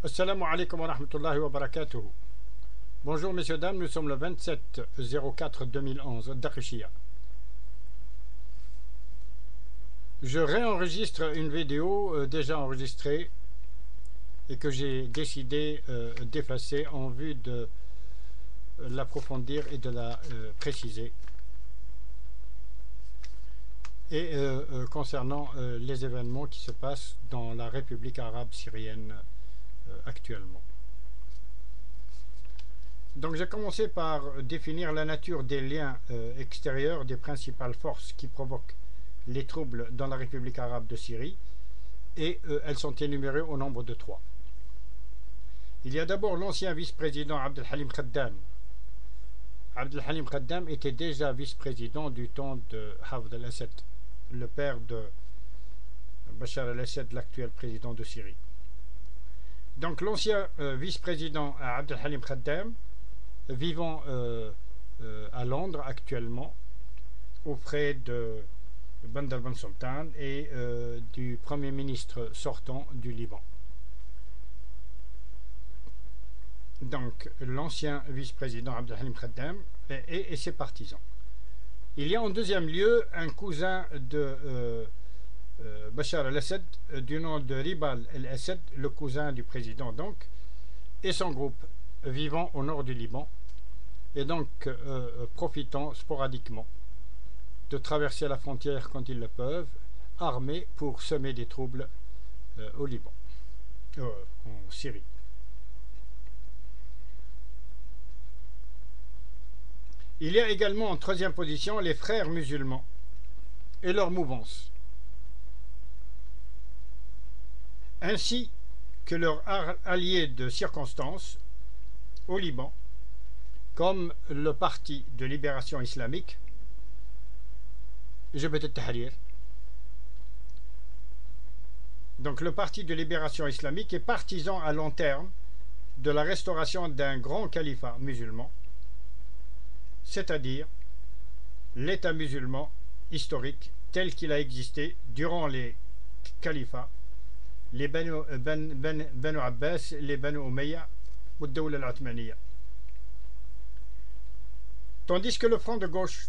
Assalamu alaikum wa rahmatullahi wa barakatuhu. Bonjour messieurs, dames, nous sommes le 27-04-2011, Dakhishia. Je réenregistre une vidéo déjà enregistrée et que j'ai décidé d'effacer en vue de l'approfondir et de la préciser. Et concernant les événements qui se passent dans la République arabe syrienne actuellement. Donc j'ai commencé par définir la nature des liens extérieurs des principales forces qui provoquent les troubles dans la République arabe de Syrie, et elles sont énumérées au nombre de 3. Il y a d'abord l'ancien vice-président Abdel Halim Khaddam. Abdel Halim Khaddam était déjà vice-président du temps de Hafd al-Assad, le père de Bachar al-Assad, l'actuel président de Syrie. Donc l'ancien vice-président Abdel Halim Khaddam, vivant à Londres actuellement, auprès de Bandar Ben Sultan et du premier ministre sortant du Liban. Donc l'ancien vice-président Abdel Halim Khaddam et ses partisans. Il y a en deuxième lieu un cousin de Bachar al-Assad du nom de Ribal al-Assad, le cousin du président donc, et son groupe vivant au nord du Liban et donc profitant sporadiquement de traverser la frontière quand ils le peuvent, armés pour semer des troubles au Liban, en Syrie. Il y a également en troisième position les frères musulmans et leur mouvance, ainsi que leurs alliés de circonstance au Liban, comme le Parti de libération islamique, Jabhat al-Tahrir. Donc le Parti de libération islamique est partisan à long terme de la restauration d'un grand califat musulman, c'est-à-dire l'État musulman historique tel qu'il a existé durant les califats, les Banu Abbas, les Banu Umayya ou Dawla al-Othmaniya. Tandis que le front de gauche,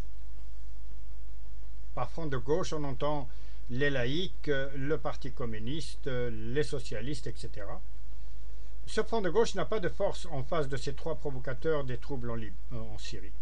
par front de gauche on entend les laïcs, le parti communiste, les socialistes, etc. Ce front de gauche n'a pas de force en face de ces 3 provocateurs des troubles en Syrie.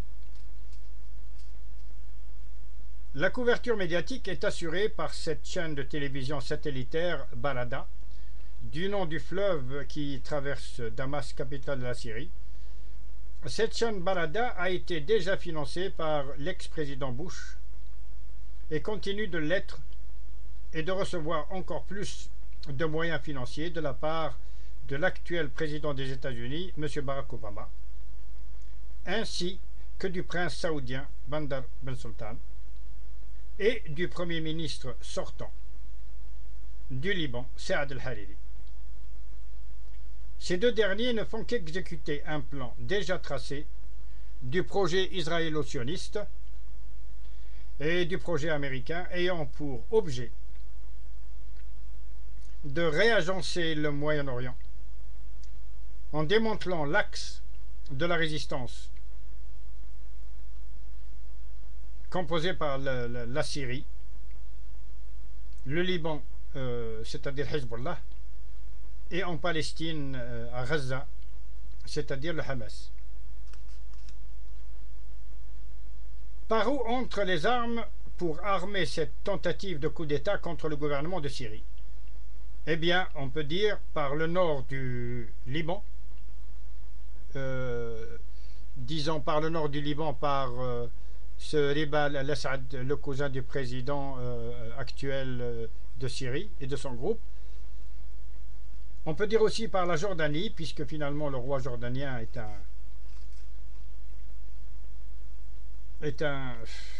La couverture médiatique est assurée par cette chaîne de télévision satellitaire Barada, du nom du fleuve qui traverse Damas, capitale de la Syrie. Cette chaîne Barada a été déjà financée par l'ex-président Bush et continue de l'être et de recevoir encore plus de moyens financiers de la part de l'actuel président des États-Unis, M. Barack Obama, ainsi que du prince saoudien Bandar Ben Sultan et du premier ministre sortant du Liban, Saad al-Hariri. Ces 2 derniers ne font qu'exécuter un plan déjà tracé du projet israélo-sioniste et du projet américain ayant pour objet de réagencer le Moyen-Orient en démantelant l'axe de la résistance composé par la Syrie, le Liban, c'est-à-dire Hezbollah, et en Palestine, à Gaza, c'est-à-dire le Hamas. Par où entrent les armes pour armer cette tentative de coup d'État contre le gouvernement de Syrie? Eh bien, on peut dire par le nord du Liban, disons par le nord du Liban, par ce Ribal al-Assad, le cousin du président actuel de Syrie et de son groupe. On peut dire aussi par la Jordanie, puisque finalement le roi jordanien est un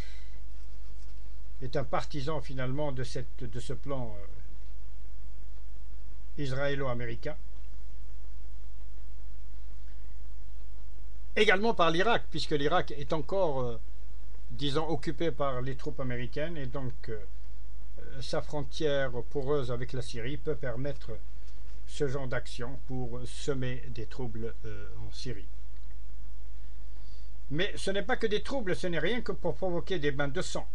partisan finalement de ce plan israélo-américain. Également par l'Irak, puisque l'Irak est encore disons occupé par les troupes américaines, et donc sa frontière poreuse avec la Syrie peut permettre ce genre d'action pour semer des troubles en Syrie. Mais ce n'est pas que des troubles, ce n'est rien que pour provoquer des bains de sang.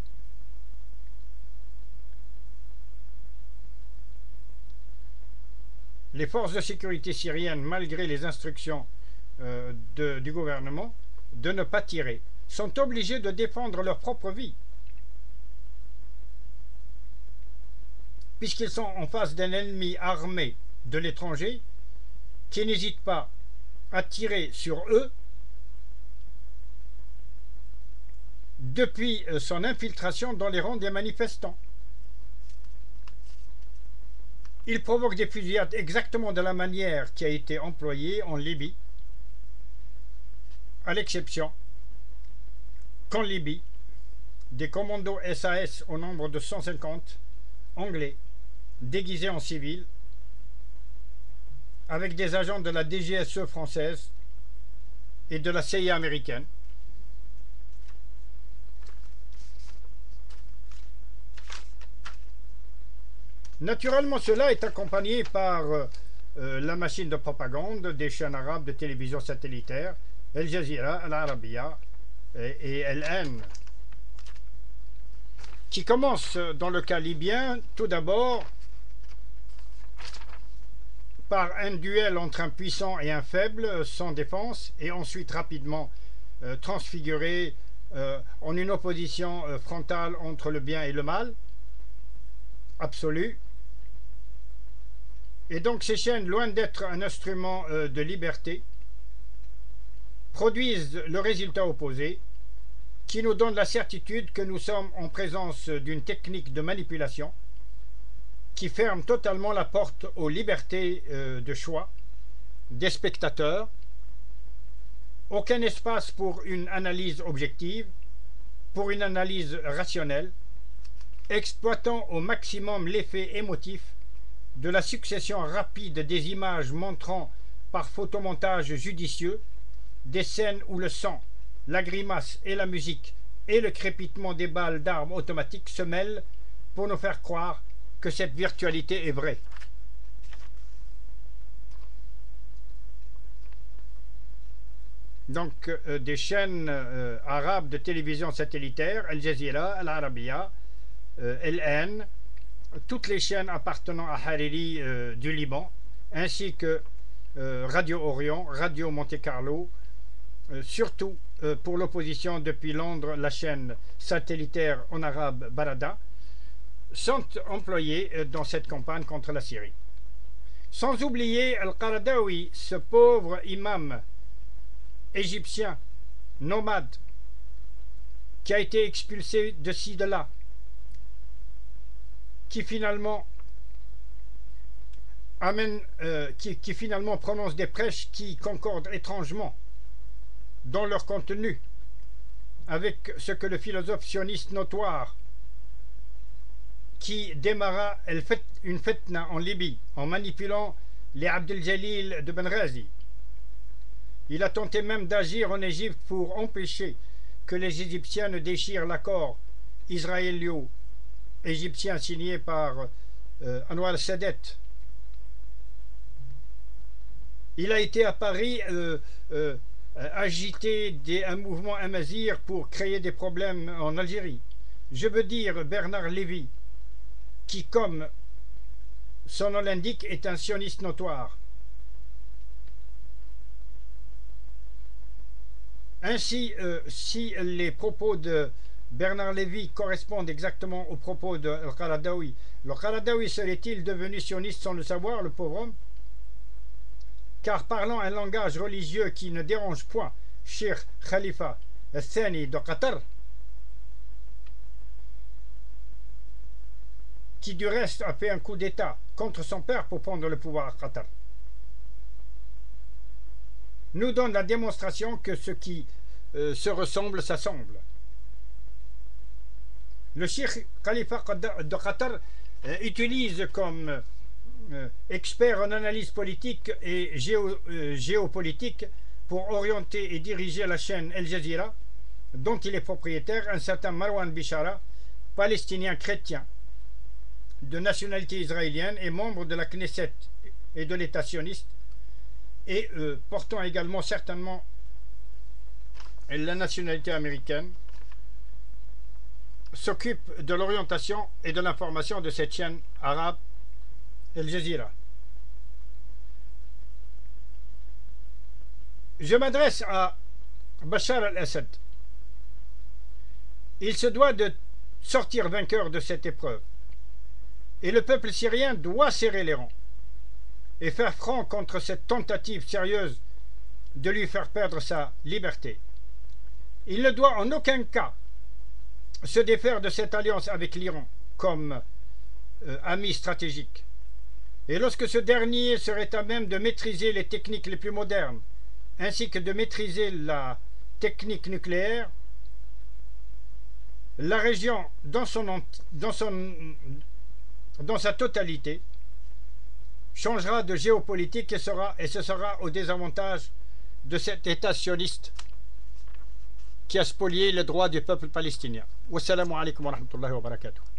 Les forces de sécurité syriennes, malgré les instructions du gouvernement de ne pas tirer, sont obligées de défendre leur propre vie, puisqu'ils sont en face d'un ennemi armé de l'étranger qui n'hésite pas à tirer sur eux depuis son infiltration dans les rangs des manifestants. Il provoque des fusillades exactement de la manière qui a été employée en Libye, à l'exception qu'en Libye, des commandos SAS au nombre de 150 anglais, déguisés en civils, avec des agents de la DGSE française et de la CIA américaine, naturellement, cela est accompagné par la machine de propagande des chaînes arabes de télévision satellitaire, Al Jazeera, Al Arabiya et LN, qui commence dans le cas libyen tout d'abord par un duel entre un puissant et un faible sans défense, et ensuite rapidement transfiguré en une opposition frontale entre le bien et le mal absolu. Et donc ces chaînes, loin d'être un instrument de liberté, produisent le résultat opposé, qui nous donne la certitude que nous sommes en présence d'une technique de manipulation qui ferme totalement la porte aux libertés de choix des spectateurs, aucun espace pour une analyse objective, pour une analyse rationnelle, exploitant au maximum l'effet émotif de la succession rapide des images montrant par photomontage judicieux des scènes où le sang, la grimace et la musique et le crépitement des balles d'armes automatiques se mêlent pour nous faire croire que cette virtualité est vraie. Donc des chaînes arabes de télévision satellitaire, Al Jazeera, Al Arabiya, LN, toutes les chaînes appartenant à Hariri du Liban, ainsi que Radio Orient, Radio Monte Carlo, surtout pour l'opposition depuis Londres, la chaîne satellitaire en arabe Barada, sont employés dans cette campagne contre la Syrie. Sans oublier Al-Qaradawi, ce pauvre imam égyptien, nomade, qui a été expulsé de ci, de là, qui finalement qui finalement prononce des prêches qui concordent étrangement dans leur contenu avec ce que le philosophe sioniste notoire qui démarra une fitna en Libye en manipulant les Abdel Jalil de Benghazi. Il a tenté même d'agir en Égypte pour empêcher que les Égyptiens ne déchirent l'accord israélo-égyptien signé par Anwar Sadat. Il a été à Paris agiter un mouvement amazigh pour créer des problèmes en Algérie. Je veux dire Bernard Lévy, qui, comme son nom l'indique, est un sioniste notoire. Ainsi, si les propos de Bernard Lévy correspondent exactement aux propos de Al-Qaradawi, le Qaradawi serait-il devenu sioniste sans le savoir, le pauvre homme? Car parlant un langage religieux qui ne dérange point Cheikh Khalifa al-Thani de Qatar, qui du reste a fait un coup d'État contre son père pour prendre le pouvoir à Qatar, nous donne la démonstration que ce qui se ressemble s'assemble. Le Cheikh Khalifa de Qatar utilise comme expert en analyse politique et géopolitique pour orienter et diriger la chaîne Al Jazeera, dont il est propriétaire, un certain Marwan Bishara, palestinien chrétien, de nationalité israélienne et membre de la Knesset et de l'État sioniste, et portant également certainement la nationalité américaine, s'occupe de l'orientation et de l'information de cette chaîne arabe, Al Jazeera. Je m'adresse à Bachar al-Assad. Il se doit de sortir vainqueur de cette épreuve. Et le peuple syrien doit serrer les rangs et faire front contre cette tentative sérieuse de lui faire perdre sa liberté. Il ne doit en aucun cas se défaire de cette alliance avec l'Iran comme ami stratégique. Et lorsque ce dernier serait à même de maîtriser les techniques les plus modernes, ainsi que de maîtriser la technique nucléaire, la région dans sa totalité changera de géopolitique et ce sera au désavantage de cet État sioniste qui a spolié les droits du peuple palestinien. Wassalamu alaikum wa rahmatullahi wa barakatuh.